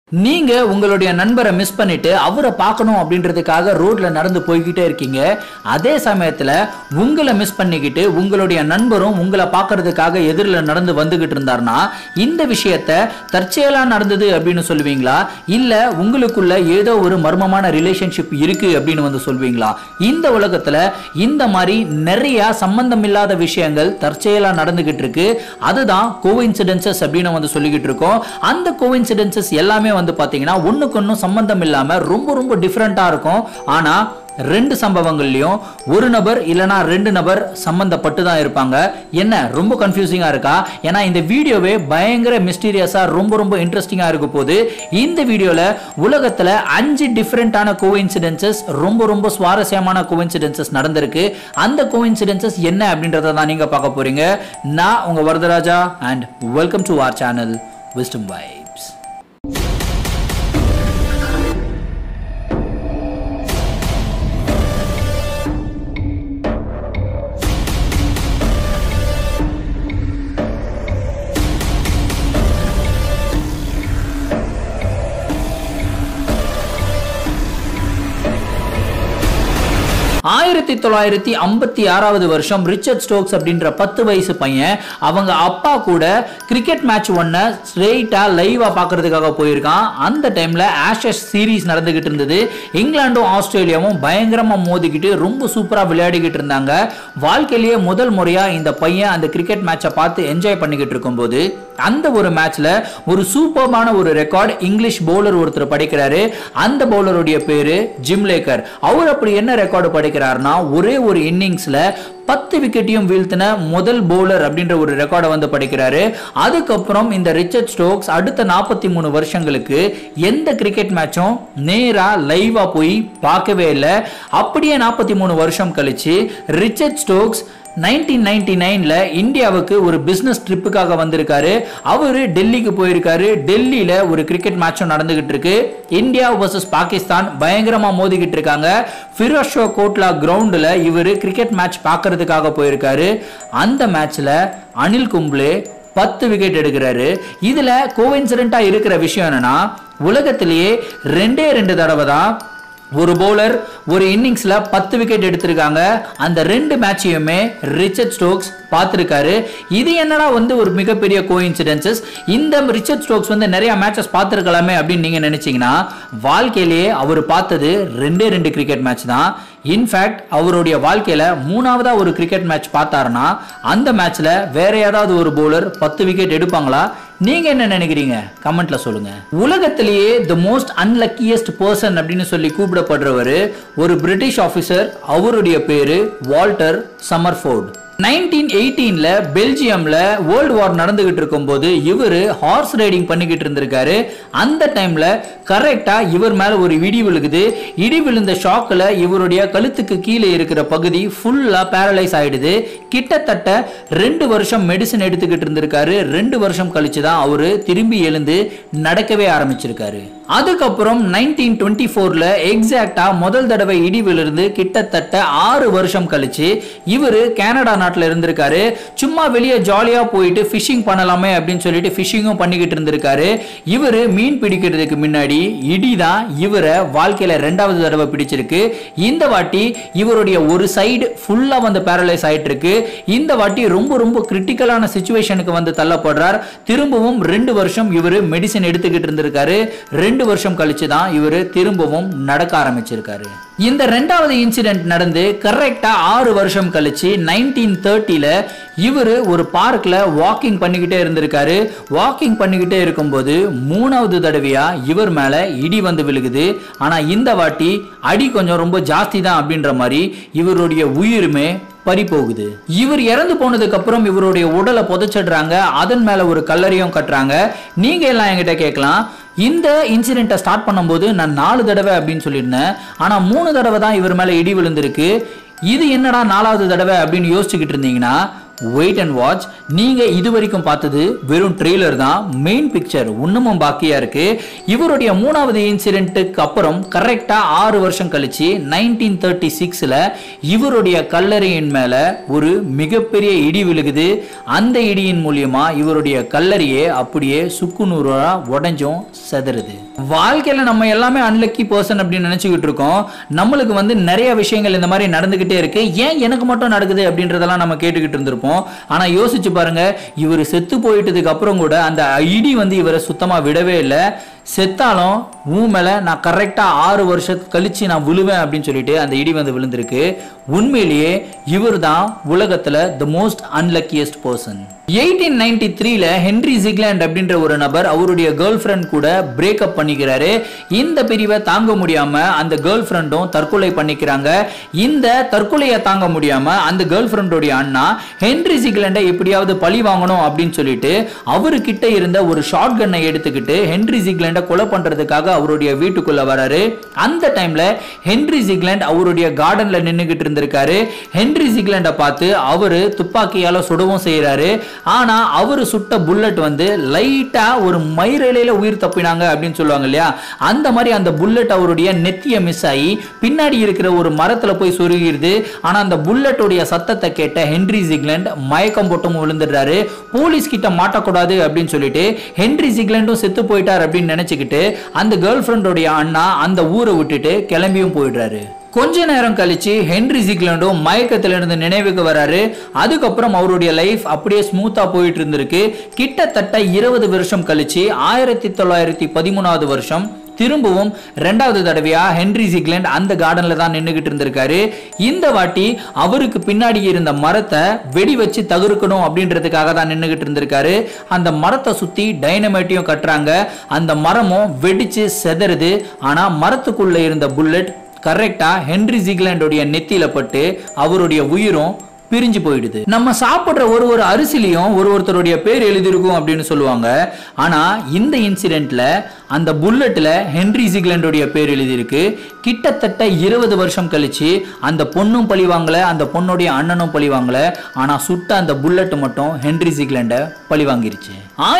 நீங்க உங்களுடைய நண்பரை மிஸ் பண்ணிட்டு அவரை பார்க்கணும் அப்படின்றதுக்காக ரோட்ல நடந்து போய்கிட்டே இருக்கீங்க. அதே சமயத்துல உங்களை மிஸ் பண்ணிக்கிட்டு உங்களுடைய நண்பரும் உங்களை பார்க்கறதுக்காக எதிரில் நடந்து வந்துகிட்டு இருந்தார்னா இந்த விஷயத்த தற்செயலா நடந்தது அப்படின்னு சொல்லுவீங்களா, இல்ல உங்களுக்குள்ள ஏதோ ஒரு மர்மமான ரிலேஷன்ஷிப் இருக்கு அப்படின்னு வந்து சொல்வீங்களா? இந்த உலகத்துல இந்த மாதிரி நிறைய சம்பந்தம் இல்லாத விஷயங்கள் தற்செயலா நடந்துகிட்டு இருக்கு. அதுதான் கோஇன்சிடென்சஸ் அப்படின்னு வந்து சொல்லிக்கிட்டு இருக்கோம். அந்த கோஇன்சிடென்சஸ் எல்லாமே வந்து பாத்தீங்கன்னா ஒண்ணுக்கு ஒண்ணு சம்பந்தம் இல்லாம ரொம்ப ரொம்ப டிஃபரெண்டா இருக்கும். ஆனா ரெண்டு சம்பவங்கள்லயும் ஒரு நபர் இல்லனா ரெண்டு நபர் சம்பந்தப்பட்டு தான் இருப்பாங்க. என்ன ரொம்ப கன்ஃபியூசிங்கா இருக்கா? ஏன்னா இந்த வீடியோவே பயங்கர மிஸ்டீரியஸா ரொம்ப ரொம்ப இன்ட்ரெஸ்டிங்கா இருக்க போது. இந்த வீடியோல உலகத்துல 5 டிஃபரெண்டான கோஇன்சிடென்சஸ், ரொம்ப ரொம்ப சுவாரஸ்யமான கோஇன்சிடென்சஸ் நடந்திருக்கு. அந்த கோஇன்சிடென்சஸ் என்ன அப்படின்றத தான் நீங்க பார்க்க போறீங்க. நான் உங்க Varadaraja and welcome to our channel Wisdom Vibes. 1956வது வருஷம் ரிச்சர்ட் ஸ்டோக்ஸ் அப்படின்ற 10 வயசு பையன் அவங்க அப்பா கூட கிரிக்கெட் மேட்ச் ஒன்ன ஸ்ட்ரெயிட்டா லைவா பார்க்கிறதுக்காக போயிருக்கான். அந்த டைம்ல ஆஷஸ் சீரீஸ் நடந்துகிட்டு இருந்தது. இங்கிலாந்தும் ஆஸ்திரேலியாவும் பயங்கரமா மோதிக்கிட்டு ரொம்ப சூப்பரா விளையாடிக்கிட்டு இருந்தாங்க. வாழ்க்கையிலேயே முதல் முறையா இந்த பையன் அந்த கிரிக்கெட் மேட்சை பார்த்து என்ஜாய் பண்ணிக்கிட்டு இருக்கும்போது அந்த ஒரு மேட்ச்ல ஒரு சூப்பர்மான ஒரு ரெக்கார்ட் இங்கிலீஷ் பவுலர் ஒருத்தர் படிக்கிறாரு. அந்த பவுலருடைய பேரு ஜிம் லேக்கர். அவர் அப்படி என்ன ரெக்கார்டு படிக்கிறார்னா, ஒரே ஒரு இன்னிங்ஸ்ல 10 விக்கெட்டையும் வீழ்த்தின முதல் பவுலர் அப்படின்ற ஒரு ரெக்கார்டை வந்து படிக்கிறாரு. அதுக்கப்புறம் இந்த ரிச்சர்ட் ஸ்டோக்ஸ் அடுத்த 43 வருஷங்களுக்கு எந்த கிரிக்கெட் மேட்சும் நேரா லைவா போய் பார்க்கவே இல்லை. அப்படியே 43 வருஷம் கழிச்சு ரிச்சர்ட் ஸ்டோக்ஸ் 1999ல இந்தியாவுக்கு ஒரு பிசினஸ் ட்ரிப்புக்காக வந்திருக்காரு. அவரு டெல்லிக்கு போயிருக்காரு. டெல்லியில ஒரு கிரிக்கெட் மேட்சும் நடந்துகிட்டு இருக்கு. இந்தியா வர்சஸ் பாகிஸ்தான் பயங்கரமா மோதிக்கிட்டு இருக்காங்க. ஃபிரோஸ் ஷா கோட்லா கிரவுண்ட்ல இவரு கிரிக்கெட் மேட்ச் பார்க்கறதுக்காக போயிருக்காரு. அந்த மேட்ச்ல அனில் கும்ப்ளே 10 விக்கெட் எடுக்கிறாரு. இதுல கோஇன்சிடென்ட்டா இருக்கிற விஷயம் என்னன்னா, உலகத்திலேயே ரெண்டு தடவை தான் ஒரு பவுலர் ஒரு இன்னிங்ஸ்ல 10 விக்கெட் எடுத்திருக்காங்க. அந்த ரெண்டு மேட்சையுமே ரிச்சர்ட் ஸ்டோக்ஸ் பார்த்திருக்காரு. இது என்னடா வந்து ஒரு மிகப்பெரிய கோஇன்சிடென்சஸ். இந்த ரிச்சர்ட் ஸ்டோக்ஸ் வந்து நிறைய மேட்சஸ் பார்த்திருக்கலாமே அப்படின்னு நீங்க நினைச்சீங்கன்னா, வாழ்க்கையிலேயே அவர் பார்த்தது ரெண்டு கிரிக்கெட் மேட்ச் தான். இன்ஃபேக்ட் அவருடைய வாழ்க்கையில மூணாவதா ஒரு கிரிக்கெட் மேட்ச் பார்த்தாருன்னா அந்த மேட்ச்ல வேற ஏதாவது ஒரு பவுலர் 10 விக்கெட் எடுப்பாங்களா? நீங்க என்ன நினைக்கிறீங்க? கமெண்ட்ல சொல்லுங்க. உலகத்திலேயே தி மோஸ்ட் அன்லக்கியஸ்ட் பர்சன் அப்படின்னு சொல்லி கூப்பிடப்படுறவர் ஒரு பிரிட்டிஷ் ஆபீசர். அவருடைய பேரு வால்டர் சம்மர்ஃபோர்ட். 1918ல பெல்ஜியம்ல வேர்ல்ட் வார் நடந்துகிட்டு இருக்கும்போது இவரு ஹார்ஸ் ரைடிங் பண்ணிக்கிட்டு இருந்திருக்காரு. அந்த டைம்ல கரெக்டா இவர் மேல ஒரு இடி விழுகுது. இடி விழுந்த ஷாக்ல இவருடைய கழுத்துக்கு கீழே இருக்கிற பகுதி ஃபுல்லா பேரலைஸ் ஆயிடுது. கிட்டத்தட்ட 2 வருஷம் மெடிசன் எடுத்துக்கிட்டு இருந்திருக்காரு. 2 வருஷம் கழிச்சுதான் அவரு திரும்பி எழுந்து நடக்கவே ஆரம்பிச்சிருக்காரு. அதுக்கப்புறம் 1924ல எக்ஸாக்டா முதல் தடவை இடி விழுந்து கிட்டத்தட்ட 6 வருஷம் கழிச்சு இவரு கனடா நாட்டுல இருந்திருக்காரு. சும்மா வெளியே ஜாலியா போயிட்டு ஃபிஷிங் பண்ணலாமே அப்படின்னு சொல்லிட்டு ஃபிஷிங்கும் பண்ணிக்கிட்டு இருந்திருக்காரு. இவரு மீன் பிடிக்கிறதுக்கு முன்னாடி இடிதான் இவரை வாழ்க்கையில 2வது தடவை பிடிச்சிருக்கு. இந்த வாட்டி இவருடைய ஒரு சைடு ஃபுல்லா வந்து பேரலைஸ் ஆயிட்டு இருக்கு. இந்த வாட்டி ரொம்ப ரொம்ப கிரிட்டிக்கலான சிச்சுவேஷனுக்கு வந்து தள்ளப்படுறார். திரும்பவும் 2 வருஷம் இவரு மெடிசன் எடுத்துக்கிட்டு இருந்திருக்காரு. 2 வருஷம் கழிச்சு தான் இவரு திரும்பவும் நடக்க ஆரம்பிச்சிருக்காரு. இந்த 2வது இன்சிடென்ட் நடந்து கரெக்டா 6 வருஷம் கழிச்சு 1930ல இவரு ஒரு பார்க்ல வாக்கிங் பண்ணிக்கிட்டே இருந்திருக்காரு. வாக்கிங் பண்ணிக்கிட்டே இருக்கும்போது 3வது தடவையா இவர் மேல இடி வந்து விழுகுது. ஆனா இந்த வாட்டி அடி கொஞ்சம் ரொம்ப ஜாஸ்தி தான் அப்படின்ற மாதிரி இவருடைய உயிருமே பறி போகுது. இவர் இறந்து போனதுக்கு அப்புறம் இவருடைய உடலை புதைச்சிடுறாங்க. அதன் மேல ஒரு கல்லறையும் கட்டுறாங்க. நீங்க எல்லாம் என்கிட்ட கேட்கலாம், இந்த இன்சிடென்ட்டை ஸ்டார்ட் பண்ணும்போது நான் 4 தடவை அப்படின்னு சொல்லியிருந்தேன். ஆனா 3 தடவை தான் இவர் மேல இடி விழுந்திருக்கு. இது என்னடா 4வது தடவை அப்படின்னு யோசிச்சுக்கிட்டு இருந்தீங்கன்னா, வெயிட் அண்ட் வாட்ச். நீங்க இதுவரைக்கும் பார்த்தது வெறும் ட்ரெய்லர் தான். மெயின் பிக்சர் இன்னமும் பாக்கியா இருக்கு. இவருடைய 3வது இன்சிடென்ட்டுக்கு அப்புறம் கரெக்டா 6 வருஷம் கழிச்சு 1936ல இவருடைய கல்லறையின் மேல ஒரு மிகப்பெரிய இடி விழுகுது. அந்த இடியின் மூலியமா இவருடைய கல்லறையே அப்படியே சுக்குநூறா உடைஞ்சும் செதறுது. வாழ்க்கையில நம்ம எல்லாமே அன்லக்கி பர்சன் அப்படின்னு நினைச்சுக்கிட்டு இருக்கோம். நம்மளுக்கு வந்து நிறைய விஷயங்கள் இந்த மாதிரி நடந்துகிட்டே இருக்கு, ஏன் எனக்கு மட்டும் நடக்குது அப்படின்றதெல்லாம் நம்ம கேட்டுக்கிட்டு இருந்திருப்போம். ஆனா யோசிச்சு பாருங்க, இவர் செத்து போயிட்டதுக்கு அப்புறம் கூட அந்த இடி வந்து இவரை சுத்தமா விடவே இல்லை. செத்தாலும் உன் மேல நான் கரெக்டா 6 வருஷத்துக்கு கழிச்சு நான் விழுவேன் அப்படின்னு சொல்லிட்டு அந்த இடி வந்து விழுந்திருக்கு. உண்மையிலேயே இவர் தான் உலகத்துல த மோஸ்ட் அன்லக்கியஸ்ட் பர்சன். 1893ல ஹென்ரி ஜிக்லாண்ட் அப்படின்ற ஒரு நபர் அவருடைய கேர்ள் ஃப்ரெண்ட் கூட பிரேக்கப் பண்ணிக்கிறாரு. இந்த பிரிவை தாங்க முடியாம அந்த கேர்ள் ஃப்ரெண்டும் தற்கொலை பண்ணிக்கிறாங்க. இந்த தற்கொலையை தாங்க முடியாம அந்த கேர்ள் ஃப்ரெண்டோடைய அண்ணா ஹென்ரி ஜிக்லாண்டை எப்படியாவது பழி வாங்கணும் அப்படின்னு சொல்லிட்டு அவர்கிட்ட இருந்த ஒரு ஷார்ட் கன்னை எடுத்துக்கிட்டு ஹென்ரி ஜிக்லாண்டை கொலை பண்றதுக்காக அவருடைய வீட்டுக்குள்ள வராரு. அந்த டைம்ல ஹென்ரி ஜிக்லாண்ட் அவருடைய கார்டன்ல நின்னுகிட்டு இருந்திருக்காரு. ஹென்ரி ஜிக்லாண்டை பார்த்து அவரு துப்பாக்கியால சுடவும் செய்யறாரு. ஆனா அவரு சுட்ட புல்லட் வந்து லைட்டா ஒரு மைரேலையில உயிர் தப்பினாங்க அப்படின்னு சொல்லுவாங்க இல்லையா, அந்த மாதிரி அந்த புல்லட் அவருடைய நெத்திய மிஸ் ஆகி பின்னாடி இருக்கிற ஒரு மரத்துல போய் சொருகிருது. ஆனா அந்த புல்லட்டோடைய சத்தத்தை கேட்ட ஹென்ரி ஜிக்லாண்ட் மயக்கம் போட்டும் விழுந்துடுறாரு. போலீஸ் கிட்ட மாட்டக்கூடாது அப்படின்னு சொல்லிட்டு ஹென்ரி ஜிக்லாண்டும் செத்து போயிட்டார் அப்படின்னு நினைச்சுக்கிட்டு அந்த கேர்ள் ஃப்ரெண்டோடைய அண்ணா அந்த ஊரை விட்டுட்டு கிளம்பியும் போயிடுறாரு. கொஞ்ச நேரம் கழிச்சு ஹென்ரி ஜிக்லாண்டும் மயக்கத்திலிருந்து நினைவுக்கு வராரு. அதுக்கப்புறம் அவருடைய லைஃப் அப்படியே ஸ்மூத்தா போயிட்டு இருந்திருக்கு. கிட்டத்தட்ட 20 வருஷம் கழிச்சு 1913வது வருஷம் திரும்பவும் 2வது தடவையா ஹென்ரி ஜிக்லாண்ட் அந்த கார்டன்ல தான் நின்னுகிட்டு இருந்திருக்காரு. இந்த வாட்டி அவருக்கு பின்னாடி இருந்த மரத்தை வெடி வச்சு தகர்க்கணும் அப்படின்றதுக்காக தான் நின்னுகிட்டு இருந்திருக்காரு. அந்த மரத்தை சுத்தி டைனமைட்டையும் கட்டுறாங்க. அந்த மரமும் வெடிச்சு செதறுது. ஆனா மரத்துக்குள்ள இருந்த புல்லட் கரெக்டா ஹென்ரி ஜிக்லாண்டோடைய நெத்தியில பட்டு அவருடைய உயிரும் பிரிஞ்சு போயிடுது. நம்ம சாப்பிடுற ஒரு அரிசிலையும் ஒருத்தருடைய பேர் எழுதிருக்கும் அப்படின்னு சொல்லுவாங்க. ஆனா இந்த இன்சிடென்ட்ல அந்த புல்லட்ல ஹென்ரி ஜிக்லாண்டோடைய பேர் எழுதியிருக்கு. கிட்டத்தட்ட 20 வருஷம் கழிச்சு அந்த பொண்ணும் பழி வாங்கல, அந்த பொண்ணுடைய அண்ணனும் பழி வாங்கல. ஆனா சுட்ட அந்த புல்லட் மட்டும் ஹென்ரி ஜிக்லாண்ட பழி வாங்கிருச்சு.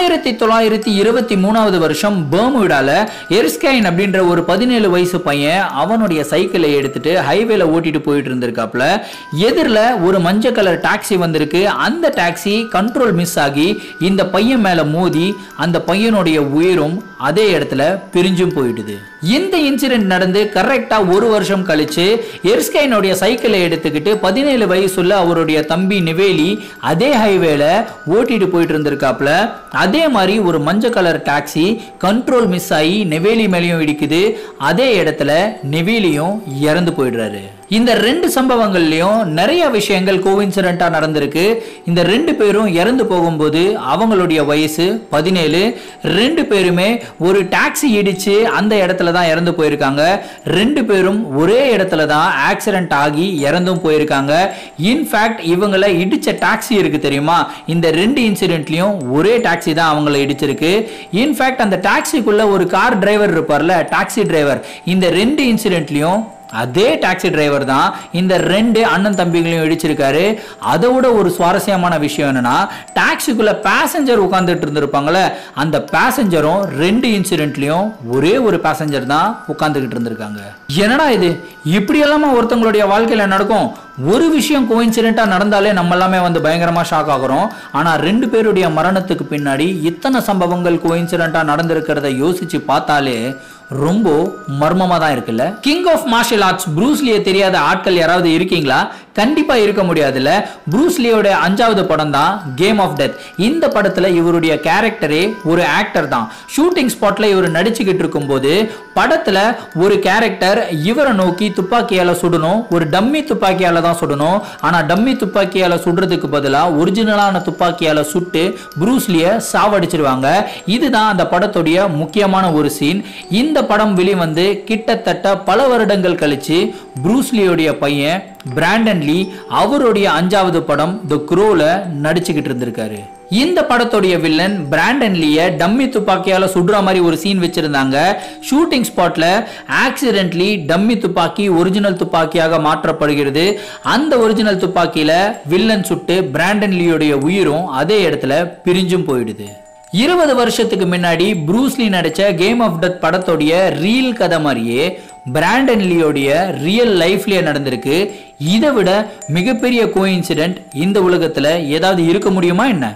1923வது வருஷம் பெர்முடால எர்ஸ்கைன் அப்படின்ற ஒரு 17 வயசு பையன் அவனுடைய சைக்கிளை எடுத்துட்டு ஹைவேல ஓட்டிட்டு போயிட்டு இருந்திருக்காப்ல. எதிரில் ஒரு மஞ்சள் கலர் டாக்ஸி வந்திருக்கு. அந்த டாக்ஸி கண்ட்ரோல் மிஸ் ஆகி இந்த பையன் மேல மோதி அந்த பையனுடைய உயிரும் அதே இடத்துல பிரிஞ்சும் போயிடுது. இந்த இன்சிடென்ட் நடந்து கரெக்டா 1 வருஷம் கழிச்சு எர்ஸ்கைனுடைய சைக்கிளை எடுத்துக்கிட்டு 17 வயசுள்ள அவருடைய தம்பி நிவேலி அதே ஹைவேல ஓட்டிட்டு போயிட்டு இருந்திருக்காப்ல. அதே மாதிரி ஒரு மஞ்சள் கலர் டாக்ஸி கண்ட்ரோல் மிஸ் ஆகி நெவேலி மேலேயும் இடிக்குது. அதே இடத்துல நெவேலியும் இறந்து போயிடுறாரு. இந்த 2 சம்பவங்கள்லயும் நிறைய விஷயங்கள் கோஇன்சிடென்ட்டா நடந்திருக்கு. இந்த 2 பேரும் இறந்து போகும்போது அவங்களுடைய வயசு 17. 2 பேருமே ஒரு டாக்ஸி இடிச்சு அந்த இடத்துல தான் இறந்து போயிருக்காங்க. 2 பேரும் ஒரே இடத்துல தான் ஆக்சிடென்ட் ஆகி இறந்தும் போயிருக்காங்க. இன்ஃபேக்ட் இவங்களை இடிச்ச டாக்ஸி இருக்கு தெரியுமா, இந்த 2 இன்சிடென்ட்லயும் ஒரே டாக்ஸி தான் அவங்களை இடிச்சிருக்கு. இன்ஃபேக்ட் அந்த டாக்ஸிக்குள்ள ஒரு கார் டிரைவர் இருப்பார்ல, டாக்ஸி டிரைவர், இந்த 2 இன்சிடென்ட்லயும் அதே டாக்ஸி டிரைவர் தான் இந்த 2 அண்ணன் தம்பிகளையும் இடிச்சிருக்காரு. அதை விட ஒரு சுவாரஸ்யமான விஷயம் என்னன்னா, டாக்ஸிக்குள்ள பேசஞ்சர் உட்கார்ந்துட்டு இருந்திருப்பாங்கல்ல, அந்த பேசஞ்சரும் 2 இன்சிடென்ட்லயும் ஒரே ஒரு பேசஞ்சர் தான் உட்கார்ந்துகிட்டு இருந்திருக்காங்க. என்னடா இது, இப்படி எல்லாமே ஒருத்தவங்களுடைய வாழ்க்கையில நடக்கும்? ஒரு விஷயம் கோஇன்சிடென்ட்டா நடந்தாலே நம்ம எல்லாமே வந்து பயங்கரமா ஷாக் ஆகுறோம். ஆனா 2 பேருடைய மரணத்துக்கு பின்னாடி இத்தனை சம்பவங்கள் கோஇன்சிடென்ட்டா நடந்திருக்கிறத யோசிச்சு பார்த்தாலே ரொம்ப மர்மமா தான் இருக்குல்ல. கிங் ஆஃப் மார்ஷல் ஆர்ட்ஸ் ப்ரூஸ்லியை தெரியாத ஆட்கள் யாராவது இருக்கீங்களா? கண்டிப்பா இருக்க முடியாதுல்ல. ப்ரூஸ்லியோட 5வது படம் தான் கேம் ஆஃப் டெத். இந்த படத்துல இவருடைய கேரக்டரே ஒரு ஆக்டர் தான். ஷூட்டிங் ஸ்பாட்ல இவர் நடிச்சுக்கிட்டு இருக்கும்போது படத்துல ஒரு கேரக்டர் இவரை நோக்கி துப்பாக்கியால சுடணும், ஒரு டம்மி துப்பாக்கியால தான் சுடணும். ஆனா டம்மி துப்பாக்கியால சுடுறதுக்கு பதிலா ஒரிஜினலான துப்பாக்கியால சுட்டு ப்ரூஸ்லிய சாவடிச்சிருவாங்க. இதுதான் அந்த படத்துடைய முக்கியமான ஒரு சீன். இந்த படம் வெளிவந்து கிட்டத்தட்ட பல வருடங்கள் கழிச்சு ப்ரூஸ்லியோடைய பையன் பிராண்டன் லீ அவருடைய 5வது படம் தி க்ரோல நடிச்சுக்கிட்டு இருந்திருக்காரு. இந்த படத்துடைய வில்லன் பிராண்டன் லீய டம்மி துப்பாக்கியால சுடுற மாதிரி ஒரு சீன் வச்சிருந்தாங்க. ஷூட்டிங் ஸ்பாட்ல ஆக்சிடென்ட்லி டம்மி துப்பாக்கி ஒரிஜினல் துப்பாக்கியாக மாற்றப்படுகிறது. அந்த ஒரிஜினல் துப்பாக்கியில வில்லன் சுட்டு பிராண்டன் லீயோடைய உயிரும் அதே இடத்துல பிரிஞ்சும் போயிடுது. 20 வருஷத்துக்கு முன்னாடி ப்ரூஸ்லி நடிச்ச கேம் ஆஃப் டெத் படத்தோடைய ரியல் கதை மாதிரியே பிராண்டன் லீயோடைய ரியல் லைஃப்லயே நடந்திருக்கு. இதை விட மிகப்பெரிய கோஇன்சிடென்ட் இந்த உலகத்துல ஏதாவது இருக்க முடியுமா என்ன?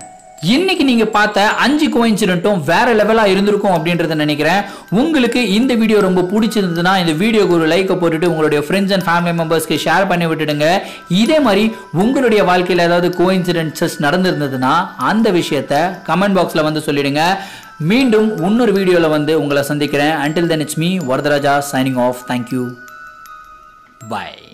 இன்னைக்கு நீங்க பார்த்த 5 கோஇன்சிடென்ட்டும் வேற லெவலா இருந்திருக்கும் அப்படின்றத நினைக்கிறேன். உங்களுக்கு இந்த வீடியோ ரொம்ப பிடிச்சிருந்ததுன்னா இந்த வீடியோக்கு ஒரு லைக் போட்டுட்டு உங்களுடைய ஃப்ரெண்ட்ஸ் அண்ட் ஃபேமிலி மெம்பர்ஸ்க்கு ஷேர் பண்ணி விட்டுடுங்க. இதே மாதிரி உங்களுடைய வாழ்க்கையில் ஏதாவது கோஇன்சிடென்ட்ஸ் நடந்திருந்ததுன்னா அந்த விஷயத்த கமெண்ட் பாக்ஸ்ல வந்து சொல்லிடுங்க. மீண்டும் இன்னொரு வீடியோல வந்து உங்களை சந்திக்கிறேன். Until then it's me, Varadaraja signing off. Thank you. Bye.